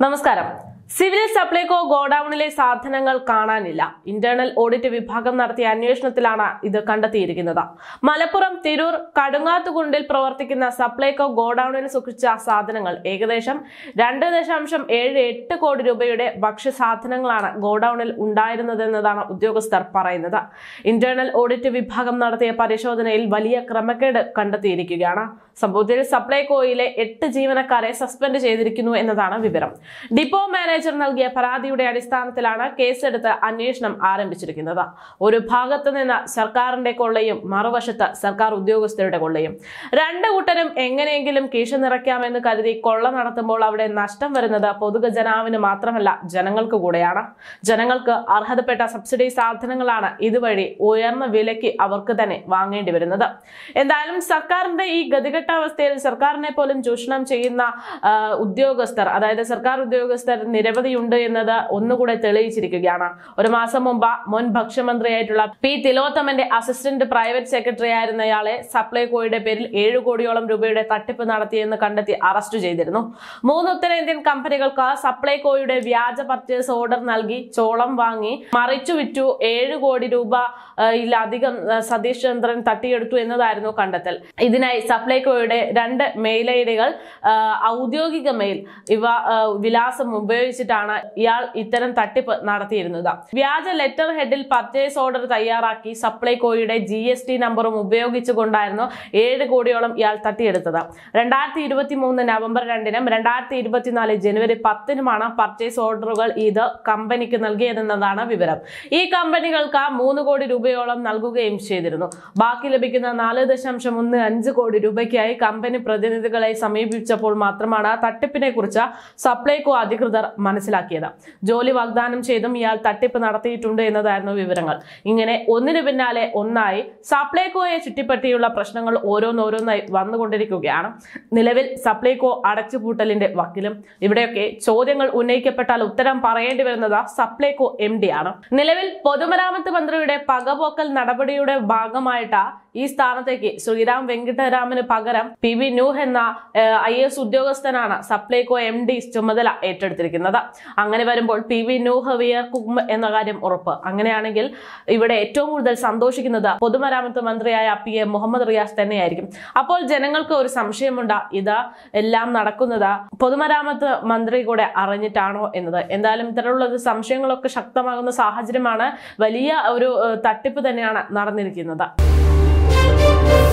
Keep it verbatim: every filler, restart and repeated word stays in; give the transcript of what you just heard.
നമസ്കാരം. സിവിൽ സപ്ലൈകോ ഗോഡൌണിലെ സാധനങ്ങൾ കാണാനില്ല. ഇന്റേണൽ ഓഡിറ്റ് വിഭാഗം നടത്തിയ അന്വേഷണത്തിലാണ് ഇത് കണ്ടെത്തിയിരിക്കുന്നത്. മലപ്പുറം തിരൂർ കടുങ്ങാത്തുകുണ്ടിൽ പ്രവർത്തിക്കുന്ന സപ്ലൈകോ ഗോഡൌണിൽ സൂക്ഷിച്ച സാധനങ്ങൾ ഏകദേശം രണ്ട് ദശാംശം ഏഴ് എട്ട് കോടി രൂപയുടെ ഭക്ഷ്യസാധനങ്ങളാണ് ഗോഡൌണിൽ ഉണ്ടായിരുന്നതെന്നതാണ് ഉദ്യോഗസ്ഥർ പറയുന്നത്. ഇന്റേണൽ ഓഡിറ്റ് വിഭാഗം നടത്തിയ പരിശോധനയിൽ വലിയ ക്രമക്കേട് കണ്ടെത്തിയിരിക്കുകയാണ്. സംഭവത്തിൽ സപ്ലൈകോയിലെ എട്ട് ജീവനക്കാരെ സസ്പെൻഡ് ചെയ്തിരിക്കുന്നു എന്നതാണ് വിവരം. ഡിപ്പോ മാനേജർ നൽകിയ പരാതിയുടെ അടിസ്ഥാനത്തിലാണ് കേസെടുത്ത് അന്വേഷണം ആരംഭിച്ചിരിക്കുന്നത്. ഒരു ഭാഗത്ത് നിന്ന് സർക്കാരിന്റെ കൊള്ളയും മറുവശത്ത് സർക്കാർ ഉദ്യോഗസ്ഥരുടെ കൊള്ളയും. രണ്ട് കൂട്ടരും എങ്ങനെയെങ്കിലും കീശ നിറയ്ക്കാമെന്ന് കരുതി കൊള്ള നടത്തുമ്പോൾ അവിടെ നഷ്ടം വരുന്നത് പൊതുജനാവിന് മാത്രമല്ല, ജനങ്ങൾക്ക് കൂടെയാണ്. ജനങ്ങൾക്ക് അർഹതപ്പെട്ട സബ്സിഡി സാധനങ്ങളാണ് ഇതുവഴി ഉയർന്ന വിലയ്ക്ക് അവർക്ക് തന്നെ വാങ്ങേണ്ടി വരുന്നത്. എന്തായാലും സർക്കാരിന്റെ ഈ ഗതികെട്ടാവസ്ഥയിൽ സർക്കാരിനെ പോലും ചൂഷണം ചെയ്യുന്ന ഉദ്യോഗസ്ഥർ, അതായത് സർക്കാർ ഉദ്യോഗസ്ഥർ നിരവധിയുണ്ട് എന്നത് ഒന്നുകൂടെ തെളിയിച്ചിരിക്കുകയാണ്. ഒരു മാസം മുമ്പ് മുൻ ഭക്ഷ്യമന്ത്രിയായിട്ടുള്ള പി തിലോത്തമന്റെ അസിസ്റ്റന്റ് പ്രൈവറ്റ് സെക്രട്ടറി ആയിരുന്നയാളെ സപ്ലൈകോയുടെ പേരിൽ ഏഴു കോടിയോളം രൂപയുടെ തട്ടിപ്പ് നടത്തിയെന്ന് കണ്ടെത്തി അറസ്റ്റ് ചെയ്തിരുന്നു. മൂന്ന് ഉത്തരേന്ത്യൻ കമ്പനികൾക്ക് സപ്ലൈകോയുടെ വ്യാജ പർച്ചേസ് ഓർഡർ നൽകി ചോളം വാങ്ങി മറിച്ചു വിറ്റു ഏഴു കോടി രൂപയിലധികം സതീഷ് ചന്ദ്രൻ തട്ടിയെടുത്തു എന്നതായിരുന്നു കണ്ടെത്തൽ. ഇതിനായി സപ്ലൈകോയുടെ രണ്ട് മെയിൽ ഐ ഡികൾ, ഔദ്യോഗിക മെയിൽ ഇവ വിലാസം ഉപയോഗിച്ചിട്ടാണ് ഇയാൾ ഇത്തരം തട്ടിപ്പ് നടത്തിയിരുന്നത്. വ്യാജ ലെറ്റർ ഹെഡിൽ പർച്ചേസ് ഓർഡർ തയ്യാറാക്കി സപ്ലൈകോയുടെ ജി എസ് ടി നമ്പറും ഉപയോഗിച്ചുകൊണ്ടായിരുന്നു ഏഴ് കോടിയോളം ഇയാൾ തട്ടിയെടുത്തത്. രണ്ടായിരത്തി ഇരുപത്തി മൂന്ന് നവംബർ രണ്ടിനും രണ്ടായിരത്തി ഇരുപത്തിനാല് ജനുവരി പത്തിനുമാണ് പർച്ചേസ് ഓർഡറുകൾ ഇത് കമ്പനിക്ക് നൽകിയതെന്നതാണ് വിവരം. ഈ കമ്പനികൾക്ക് മൂന്ന് കോടി രൂപയോളം നൽകുകയും ചെയ്തിരുന്നു. ബാക്കി ലഭിക്കുന്ന നാല് ദശാംശം ഒന്ന് അഞ്ച് കോടി രൂപയ്ക്കായി കമ്പനി പ്രതിനിധികളെ സമീപിച്ചപ്പോൾ മാത്രമാണ് തട്ടിപ്പിനെ കുറിച്ച് സപ്ലൈകോ അധികൃതർ മനസ്സിലാക്കിയത്. ജോലി വാഗ്ദാനം ചെയ്തും ഇയാൾ തട്ടിപ്പ് നടത്തിയിട്ടുണ്ട് എന്നതായിരുന്നു വിവരങ്ങൾ. ഇങ്ങനെ ഒന്നിനു പിന്നാലെ ഒന്നായി സപ്ലൈകോയെ ചുറ്റിപ്പറ്റിയുള്ള പ്രശ്നങ്ങൾ ഓരോന്നോരോന്നായി വന്നുകൊണ്ടിരിക്കുകയാണ്. നിലവിൽ സപ്ലൈകോ അടച്ചുപൂട്ടലിന്റെ വക്കിലും. ഇവിടെയൊക്കെ ചോദ്യങ്ങൾ ഉന്നയിക്കപ്പെട്ടാൽ ഉത്തരം പറയേണ്ടി വരുന്നത് സപ്ലൈകോ എം ഡി ആണ്. നിലവിൽ പൊതുമരാമത്ത് മന്ത്രിയുടെ പകപോക്കൽ നടപടിയുടെ ഭാഗമായിട്ട് ഈ സ്ഥാനത്തേക്ക് ശ്രീറാം വെങ്കിട്ടരാമന് പകരം പി വി നൂഹ് എന്ന ഐ എസ് ഉദ്യോഗസ്ഥനാണ് സപ്ലൈകോ എം ഡി ചുമതല ഏറ്റെടുത്തിരിക്കുന്നത്. അങ്ങനെ വരുമ്പോൾ പി വി നൂഹ് വിയർക്കും എന്ന കാര്യം ഉറപ്പ്. അങ്ങനെയാണെങ്കിൽ ഇവിടെ ഏറ്റവും കൂടുതൽ സന്തോഷിക്കുന്നത് പൊതുമരാമത്ത് മന്ത്രിയായ പി എ മുഹമ്മദ് റിയാസ് തന്നെയായിരിക്കും. അപ്പോൾ ജനങ്ങൾക്ക് ഒരു സംശയമുണ്ട്, ഇത് എല്ലാം നടക്കുന്നത് പൊതുമരാമത്ത് മന്ത്രി കൂടെ അറിഞ്ഞിട്ടാണോ എന്നത്. എന്തായാലും ഇത്തരത്തിലുള്ള സംശയങ്ങളൊക്കെ ശക്തമാകുന്ന സാഹചര്യമാണ്. വലിയ ഒരു തട്ടിപ്പ് തന്നെയാണ് നടന്നിരിക്കുന്നത്.